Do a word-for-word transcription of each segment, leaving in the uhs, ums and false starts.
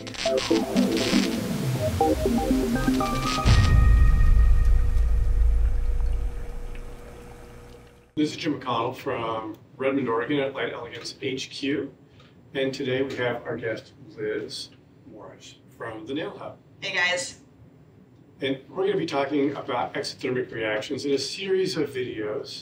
This is Jim McConnell from Redmond, Oregon at Light Elegance H Q. And today we have our guest, Liz Morris from the Nail Hub. Hey guys. And we're going to be talking about exothermic reactions in a series of videos.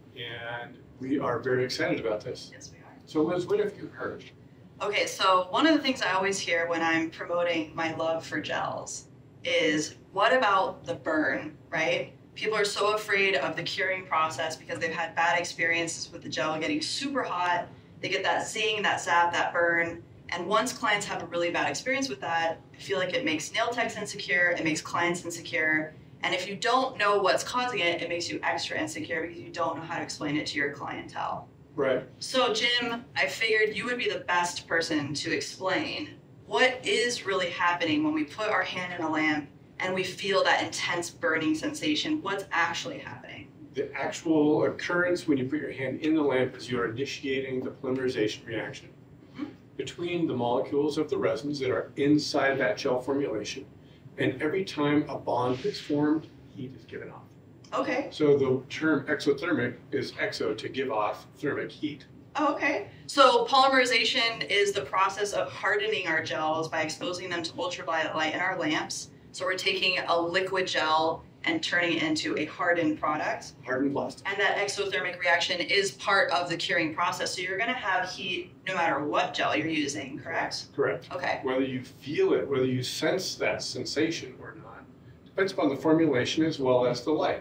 And we are very excited about this. Yes, we are. So Liz, what have you heard? Okay, so one of the things I always hear when I'm promoting my love for gels is, what about the burn, right? People are so afraid of the curing process because they've had bad experiences with the gel getting super hot. They get that zing, that zap, that burn. And once clients have a really bad experience with that, I feel like it makes nail techs insecure, it makes clients insecure. And if you don't know what's causing it, it makes you extra insecure because you don't know how to explain it to your clientele. Right. So Jim, I figured you would be the best person to explain what is really happening when we put our hand in a lamp and we feel that intense burning sensation. What's actually happening? The actual occurrence when you put your hand in the lamp is you're initiating the polymerization reaction mm-hmm. between the molecules of the resins that are inside that gel formulation. And every time a bond is formed, heat is given off. Okay. So the term exothermic is exo, to give off, thermic, heat. Oh, okay. So polymerization is the process of hardening our gels by exposing them to ultraviolet light in our lamps. So we're taking a liquid gel and turning it into a hardened product. Hardened plastic. And that exothermic reaction is part of the curing process. So you're going to have heat no matter what gel you're using, correct? Correct. Okay. Whether you feel it, whether you sense that sensation or not, depends upon the formulation as well as the light.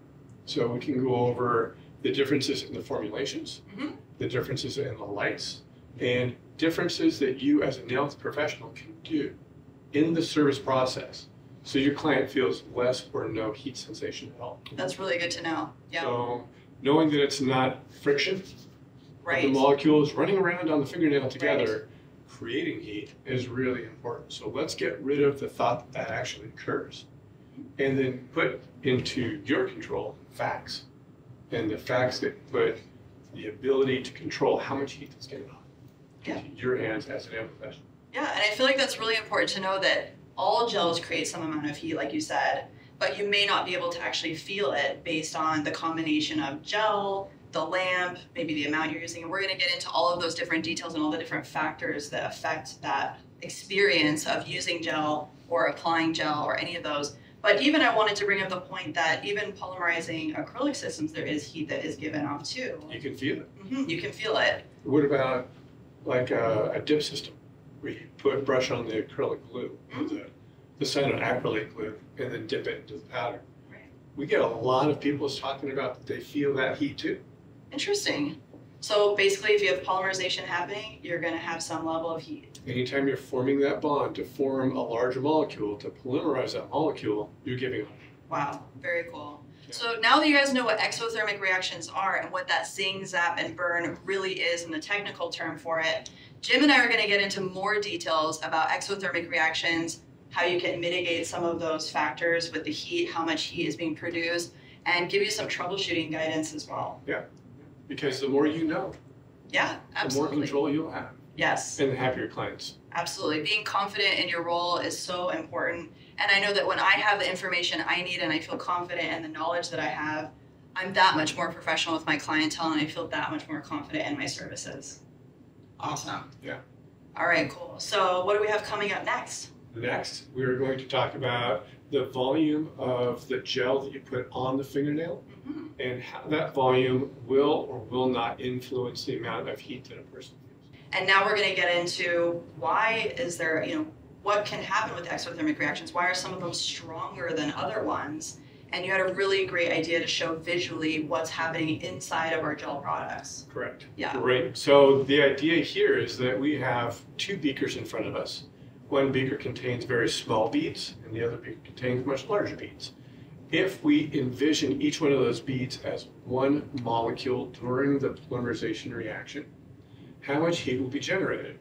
So we can go over the differences in the formulations, mm-hmm. the differences in the lights, and differences that you as a nail professional can do in the service process so your client feels less or no heat sensation at all. That's really good to know. Yeah. So knowing that it's not friction, right. the molecules running around on the fingernail together, right. creating heat is really important. So let's get rid of the thought that that actually occurs and then put into your control facts. And the facts that put the ability to control how much heat is getting off yeah. into your hands as a nail professional. Yeah, and I feel like that's really important to know that all gels create some amount of heat, like you said, but you may not be able to actually feel it based on the combination of gel, the lamp, maybe the amount you're using. And we're going to get into all of those different details and all the different factors that affect that experience of using gel or applying gel or any of those. But even I wanted to bring up the point that even polymerizing acrylic systems, there is heat that is given off too. You can feel it. Mm-hmm, you can feel it. What about like a, a dip system? Where you put brush on the acrylic glue, mm-hmm. the, the center acrylate glue, and then dip it into the powder. Right. We get a lot of people talking about that they feel that heat too. Interesting. So basically, if you have polymerization happening, you're going to have some level of heat. Anytime you're forming that bond to form a larger molecule, to polymerize that molecule, you're giving off. Wow, very cool. Yeah. So now that you guys know what exothermic reactions are and what that zing, zap, and burn really is in the technical term for it, Jim and I are going to get into more details about exothermic reactions, how you can mitigate some of those factors with the heat, how much heat is being produced, and give you some troubleshooting guidance as well. Yeah, because the more you know, yeah, absolutely. the more control you'll have. Yes. And the happier clients. Absolutely. Being confident in your role is so important. And I know that when I have the information I need and I feel confident in the knowledge that I have, I'm that much more professional with my clientele and I feel that much more confident in my services. Awesome. Yeah. All right, cool. So what do we have coming up next? Next, we're going to talk about the volume of the gel that you put on the fingernail mm-hmm. and how that volume will or will not influence the amount of heat that a person feels. And now we're going to get into why is there, you know, what can happen with exothermic reactions? Why are some of them stronger than other ones? And you had a really great idea to show visually what's happening inside of our gel products. Correct. Yeah. Great. So the idea here is that we have two beakers in front of us. One beaker contains very small beads, and the other beaker contains much larger beads. If we envision each one of those beads as one molecule during the polymerization reaction, how much heat will be generated?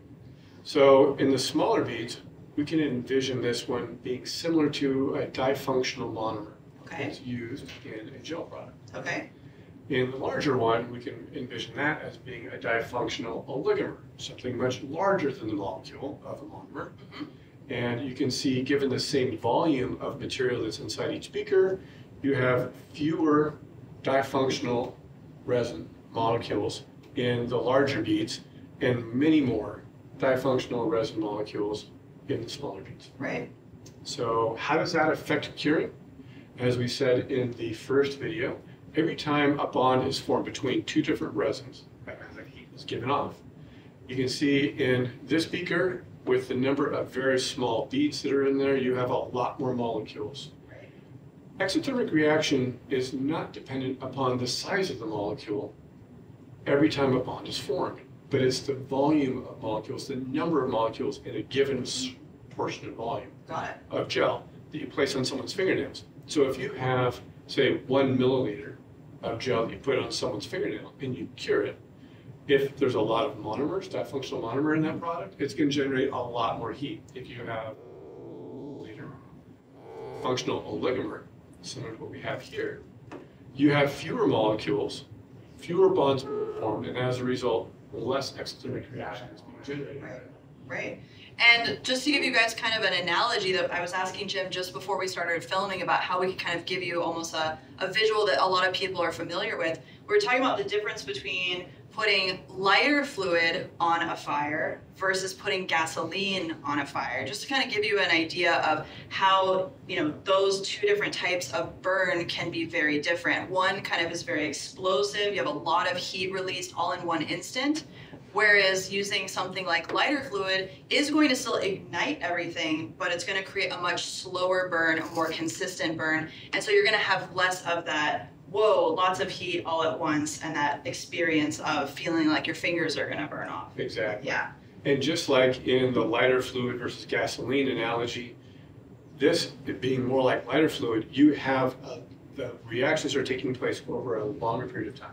So in the smaller beads, we can envision this one being similar to a difunctional monomer. Okay. That's used in a gel product. Okay. In the larger one, we can envision that as being a difunctional oligomer, something much larger than the molecule of a monomer. Mm-hmm. And you can see, given the same volume of material that's inside each beaker, you have fewer difunctional resin molecules in the larger beads and many more difunctional resin molecules in the smaller beads. Right. So how does that affect curing? As we said in the first video, every time a bond is formed between two different resins, that heat is given off. You can see in this beaker, with the number of very small beads that are in there, you have a lot more molecules. Right. Exothermic reaction is not dependent upon the size of the molecule every time a bond is formed, but it's the volume of molecules, the number of molecules in a given portion of volume Got it. of gel that you place on someone's fingernails. So if you have, say, one milliliter of gel that you put on someone's fingernail and you cure it, if there's a lot of monomers, difunctional monomer in that product, it's going to generate a lot more heat. If you have a liter functional oligomer, similar to what we have here, you have fewer molecules, fewer bonds formed, and as a result, less exothermic reaction is being generated. Right. Right. And just to give you guys kind of an analogy that I was asking Jim just before we started filming about how we could kind of give you almost a, a visual that a lot of people are familiar with. We were talking about the difference between putting lighter fluid on a fire versus putting gasoline on a fire, just to kind of give you an idea of how, you know, those two different types of burn can be very different. One kind of is very explosive. You have a lot of heat released all in one instant. Whereas using something like lighter fluid is going to still ignite everything, but it's going to create a much slower burn, a more consistent burn. And so you're going to have less of that, whoa, lots of heat all at once, and that experience of feeling like your fingers are going to burn off. Exactly. Yeah. And just like in the lighter fluid versus gasoline analogy, this being more like lighter fluid, you have uh, the reactions are taking place over a longer period of time.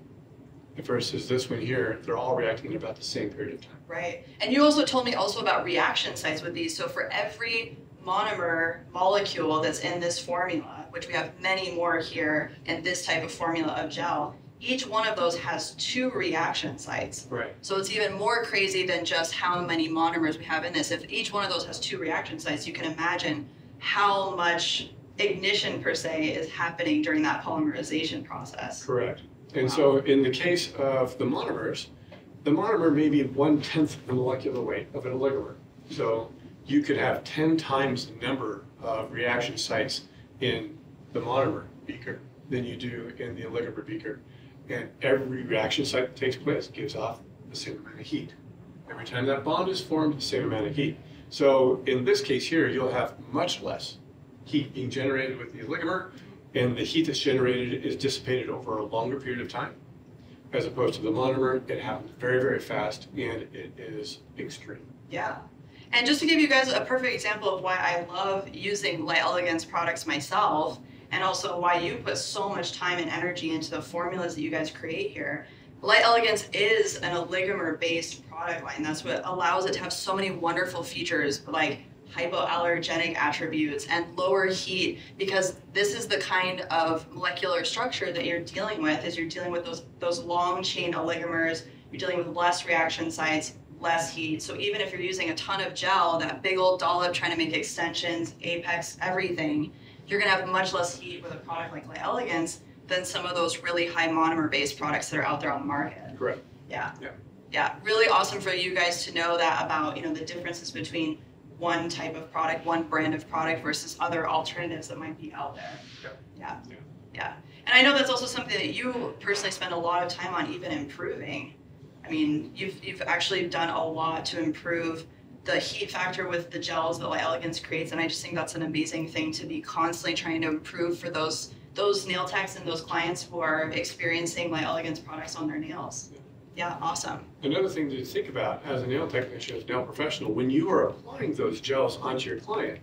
Versus this one here, they're all reacting in about the same period of time. Right. And you also told me also about reaction sites with these. So for every monomer molecule that's in this formula, which we have many more here in this type of formula of gel, each one of those has two reaction sites. Right. So it's even more crazy than just how many monomers we have in this. If each one of those has two reaction sites, you can imagine how much ignition per se is happening during that polymerization process. Correct. And Wow. so in the case of the monomers, the monomer may be one-tenth the molecular weight of an oligomer. So you could have ten times the number of reaction sites in the monomer beaker than you do in the oligomer beaker. And every reaction site that takes place gives off the same amount of heat. Every time that bond is formed, the same amount of heat. So in this case here, you'll have much less heat being generated with the oligomer, and the heat that's generated is dissipated over a longer period of time, as opposed to the monomer. It happens very, very fast, and it is extreme. Yeah. And just to give you guys a perfect example of why I love using Light Elegance products myself, and also why you put so much time and energy into the formulas that you guys create here, Light Elegance is an oligomer-based product line. That's what allows it to have so many wonderful features, like hypoallergenic attributes and lower heat, because this is the kind of molecular structure that you're dealing with, is you're dealing with those, those long chain oligomers, you're dealing with less reaction sites, less heat. So even if you're using a ton of gel, that big old dollop trying to make extensions, apex, everything, you're gonna have much less heat with a product like Light Elegance than some of those really high monomer-based products that are out there on the market. Correct. Yeah. Yeah. Yeah, really awesome for you guys to know that about, you know, the differences between one type of product, one brand of product versus other alternatives that might be out there. Yeah. Yeah. Yeah. Yeah. And I know that's also something that you personally spend a lot of time on even improving. I mean, you've, you've actually done a lot to improve the heat factor with the gels that Light Elegance creates, and I just think that's an amazing thing to be constantly trying to improve for those those nail techs and those clients who are experiencing Light Elegance products on their nails. Yeah. Yeah, awesome. Another thing to think about as a nail technician, as a nail professional, when you are applying those gels onto your client,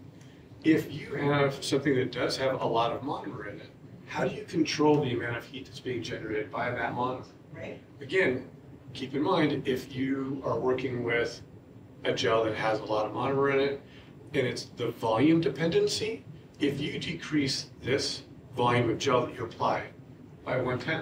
if you have something that does have a lot of monomer in it, how do you control the amount of heat that's being generated by that monomer? Right. Again, keep in mind, if you are working with a gel that has a lot of monomer in it, and it's the volume dependency, if you decrease this volume of gel that you apply by one-tenth,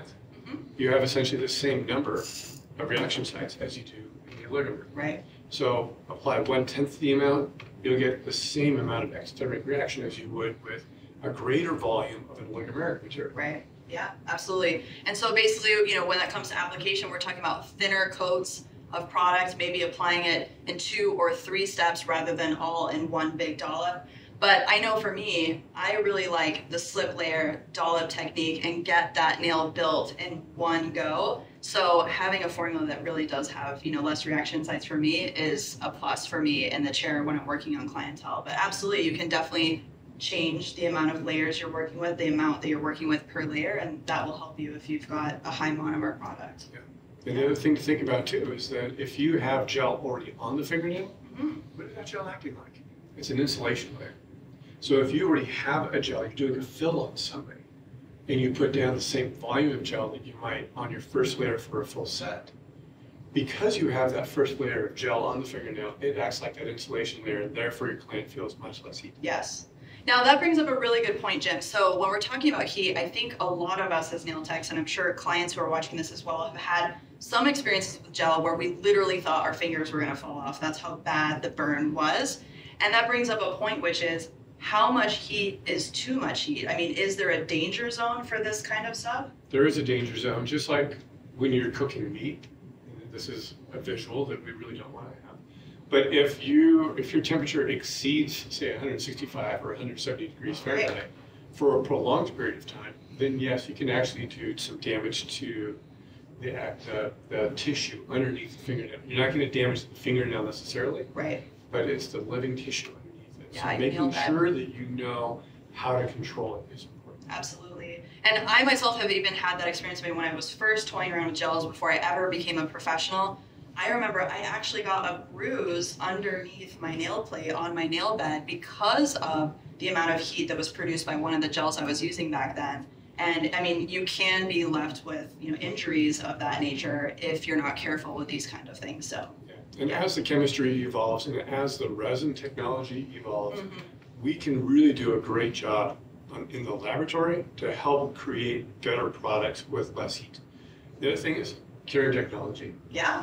Mm-hmm. You have essentially the same number of reaction sites as you do in the oligomer. Right. So apply one-tenth the amount, you'll get the same amount of exothermic reaction as you would with a greater volume of an oligomeric material. Right. Yeah, absolutely. And so basically, you know, when that comes to application, we're talking about thinner coats of product, maybe applying it in two or three steps rather than all in one big dollop. But I know for me, I really like the slip layer dollop technique and get that nail built in one go. So having a formula that really does have, you know, less reaction sites for me is a plus for me in the chair when I'm working on clientele. But absolutely, you can definitely change the amount of layers you're working with, the amount that you're working with per layer, and that will help you if you've got a high monomer product. Yeah. And the other thing to think about too is that if you have gel already on the fingernail, mm-hmm. what is that gel acting like? It's an insulation layer. So if you already have a gel, you're doing a fill on somebody, and you put down the same volume of gel that you might on your first layer for a full set, because you have that first layer of gel on the fingernail, it acts like that insulation layer, and therefore your client feels much less heat. Yes. Now that brings up a really good point, Jim. So when we're talking about heat, I think a lot of us as nail techs, and I'm sure clients who are watching this as well, have had some experiences with gel where we literally thought our fingers were going to fall off. That's how bad the burn was. And that brings up a point, which is how much heat is too much heat? I mean, is there a danger zone for this kind of stuff? There is a danger zone, just like when you're cooking meat. This is a visual that we really don't want to have. But if you if your temperature exceeds, say, one hundred sixty-five or one hundred seventy degrees Fahrenheit right. for a prolonged period of time, then yes, you can actually do some damage to the, the, the tissue underneath the fingernail. You're not going to damage the fingernail necessarily, right? But it's the living tissue underneath it. Yeah, so making sure that you know how to control it is important. Absolutely. And I myself have even had that experience when I was first toying around with gels before I ever became a professional. I remember I actually got a bruise underneath my nail plate on my nail bed because of the amount of heat that was produced by one of the gels I was using back then. And I mean, you can be left with, you know, injuries of that nature if you're not careful with these kind of things. So, yeah. And yeah. as the chemistry evolves and as the resin technology evolves, mm-hmm. we can really do a great job on, in the laboratory to help create better products with less heat. The other thing is curing technology. Yeah.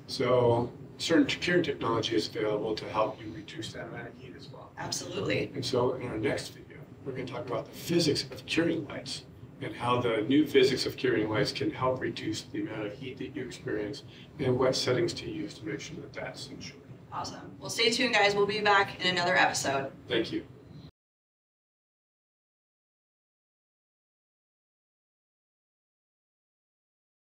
So certain curing technology is available to help you reduce that amount of heat as well. Absolutely. And so in our next video, we're going to talk about the physics of curing lights and how the new physics of curing lights can help reduce the amount of heat that you experience and what settings to use to make sure that that's ensured. Awesome. Well, stay tuned, guys. We'll be back in another episode. Thank you.